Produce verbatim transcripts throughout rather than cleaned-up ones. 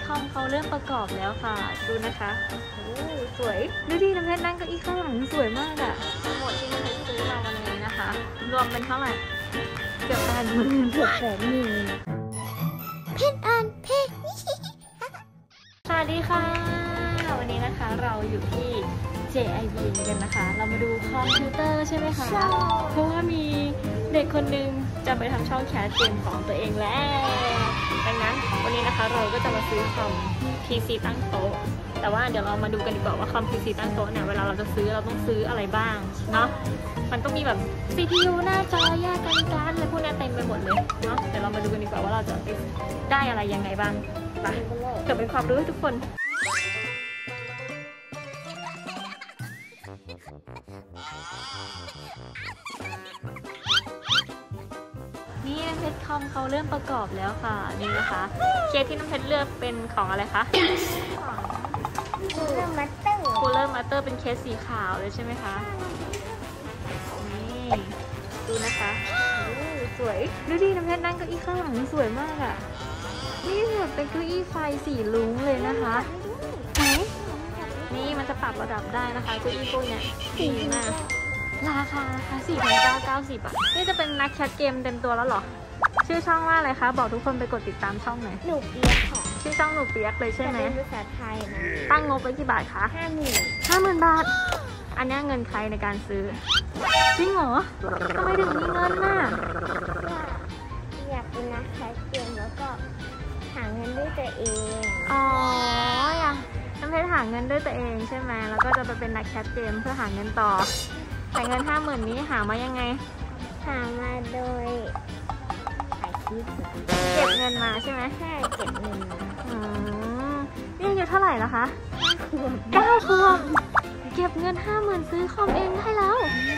คอมเขาเริ่มประกอบแล้วค่ะดูนะคะโอ้สวยดูดิน้ำเพชรนั่งเก้าอี้ข้างหลังสวยมากอะทั้งหมดที่น้ำเพชรซื้อมาวันนี้นะคะรวมเป็นเท่าไหร่เกือบแปดหมื่นเกือบแปดหมื่นเพชรอันเพชรสวัสดีค่ะวันนี้นะคะเราอยู่ที่ เจ ไอ บี กันนะคะเรามาดูคอมพิวเตอร์ใช่ไหมคะเพราะว่ามีเด็กคนนึงจะไปทำช่องแคสเกมของตัวเองแล้วดังนั้นวันนี้นะคะเราก็จะมาซื้อคอม พี ซี ตั้งโต๊ะแต่ว่าเดี๋ยวเรามาดูกันดีกว่าว่าคอม พี ซี ตั้งโต๊ะเนี่ยเวลาเราจะซื้อเราต้องซื้ออะไรบ้างเนาะมันต้องมีแบบ ซี พี ยู หน้าจอแยกกันการ์ดอะไรพวกนี้เต็มไปหมดเลยเนาะเดี๋ยวเรามาดูกันดีกว่าว่าเราจะได้อะไรยังไงบ้างไปเกิดเป็นความรู้ให้ทุกคนนี่น้ำเพชรคอมเขาเริ่มประกอบแล้วค่ะนี่นะคะเคสที่น้ำเพชรเลือกเป็นของอะไรคะคูลเลอร์มัตเตอร์คูลเลอร์มัตเตอร์เป็นเคสสีขาวเลยใช่ไหมคะนี่ดูนะคะโอ้สวยดูดิน้ำเพชรนั่งเก้าอี้ข้างหลังสวยมากอ่ะนี่แบบเป็นเก้าอี้ไฟสีลุ้งเลยนะคะไหนนี่มันจะปรับระดับได้นะคะเก้าอี้พวกเนี้ยดีมากราคานะคะ สี่พันเก้าร้อยเก้าสิบ อ่ะนี่จะเป็นนักแคสเกมเต็มตัวแล้วเหรอชื่อช่องว่าอะไรคะบอกทุกคนไปกดติดตามช่องหน่อยหนูเปียกค่ะชื่อช่องหนูเปียกเลยใช่ไหมเป็นภาษาไทยนะตั้งงบไว้กี่บาทคะห้าหมื่นห้าหมื่นบาทอันนี้เงินใครในการซื้อจริงเหรอทำไมถึงมีเงินน่ะอยากเป็นนักแคสเกมแล้วก็หาเงินด้วยตัวเองอ๋ออยากน้ำเพชรหาเงินด้วยตัวเองใช่ไหมแล้วก็จะไปเป็นนักแคสเกมเพื่อหาเงินต่อแต่เงินห้าหมื่นนี้หามายังไงหามาโดยขายคลิปเก็บเงินมาใช่ไหมใช่เก็บเงินมาอืมนี่อายุเท่าไหร่แล้วคะเก้าขวบเก็บเงินห้าหมื่นซื้อคอมเองได้แล้ว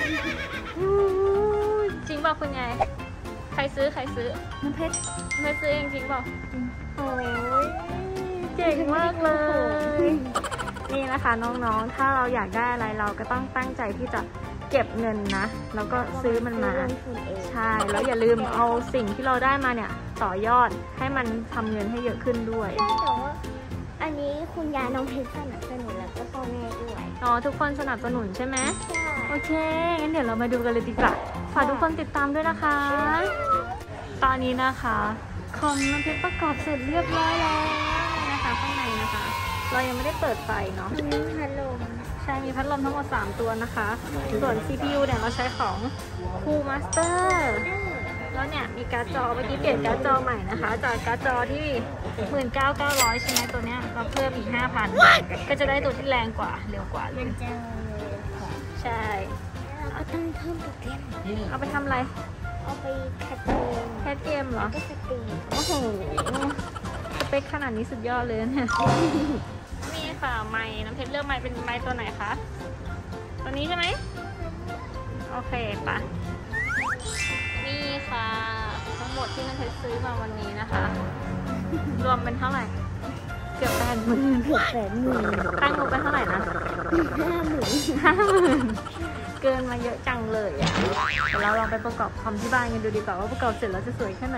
จริงเปล่าคุณยายใครซื้อใครซื้อน้ำเพชรน้ำเพชรซื้อเองจริงเปล่าโอ้ยเจ๋งมากเลยนี่นะคะน้องๆถ้าเราอยากได้อะไรเราก็ต้องตั้งใจที่จะเก็บเงินนะแล้วก็ซื้อมันมาใช่แล้วอย่าลืมเอาสิ่งที่เราได้มาเนี่ยต่อยอดให้มันทำเงินให้เยอะขึ้นด้วยใช่แต่ว่าอันนี้คุณยายน้องเพชรสนับสนุนแล้วก็พ่อแม่ด้วยอ๋อทุกคนสนับสนุนใช่ไหมใช่โอเคงั้นเดี๋ยวเรามาดูกันเลยดีกว่าฝากทุกคนติดตามด้วยนะคะตอนนี้นะคะคอมน้ำเพชรประกอบเสร็จเรียบร้อยแล้วนะคะข้างในนะคะเรายังไม่ได้เปิดไฟเนาะมีพัดลมใช่มีพัดลมทั้งหมดสามตัวนะคะส่วน ซี พี ยู เนี่ยเราใช้ของ Cool Master แล้วเนี่ยมีการ์ดจอเมื่อกี้เปลี่ยนการ์ดจอใหม่นะคะจากการ์ดจอที่ หนึ่งหมื่นเก้าพันเก้าร้อย ใช่ไหมตัวเนี้ยเราเพิ่มอีก ห้าพัน ก็จะได้ตัวที่แรงกว่าเร็วกว่าเลยใช่เอาตั้งเพิ่มโปรแกรมเอาไปทำอะไรเอาไปแคสเกมแคสเกมเหรอก็สตรีมโอ้โหสเปคขนาดนี้สุดยอดเลยเนี่ยนี่ค่ะไม้น้ำเพชรเลือกไม้เป็นไม้ตัวไหนคะตัวนี้ใช่ไหมโอเคปะนี่ค่ะทั้งหมดที่น้ำเพชรซื้อมาวันนี้นะคะรวมเป็นเท่าไหร่เกือบแปดหมื่นเกือบแปดหมื่นตั้งงบไปเท่าไหร่นะห้าหมื่นห้าหมื่นเกินมาเยอะจังเลยอ่ะเดี๋ยวเราลองไปประกอบคอมที่บ้านกันดูดีกว่าว่าประกอบเสร็จแล้วจะสวยแค่ไหน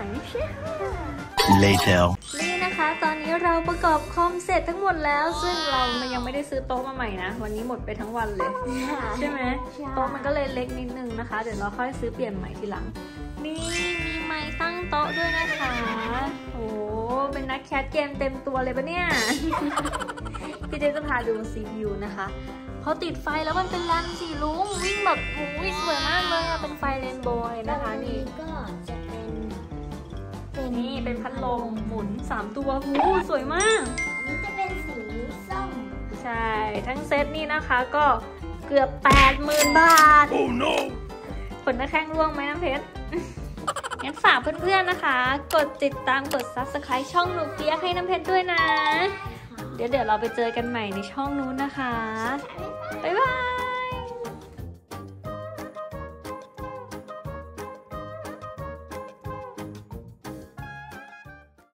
Later นี่นะคะตอนนี้เราประกอบคอมเสร็จทั้งหมดแล้วซึ่งเรายังไม่ได้ซื้อโต๊ะมาใหม่นะวันนี้หมดไปทั้งวันเลยใช่ไหมโต๊ะมันก็เลยเล็กนิดนึงนะคะเดี๋ยวเราค่อยซื้อเปลี่ยนใหม่ทีหลังนี่มีไม้ตั้งโต๊ะด้วยนะคะโอ้เป็นนักแคสเกมเต็มตัวเลยปะเนี่ยพี่เจจะพาดู ซี พี ยู นะคะพอติดไฟแล้วมันเป็นแลมสีลุ้งวิ่งแบบโอ้ยสวยมากเลยอะเป็นไฟเรนโบว์นะคะนี่ก็จะเป็นนี่เป็นพัดลมหมุนสามตัวหูสวยมากนี่จะเป็นสีส้มใช่ทั้งเซตนี่นะคะก็เกือบแปดหมื่นบาท Oh no ผลหน้าแข้งร่วงไหมน้ำเพชรงั้นฝากเพื่อนๆนะคะกดติดตามกด ซับสไครบ์ ช่องหนูเปียกให้น้ำเพชรด้วยนะเดี๋ยวเดี๋ยวเราไปเจอกันใหม่ในช่องนู้นนะคะบ๊ายบาย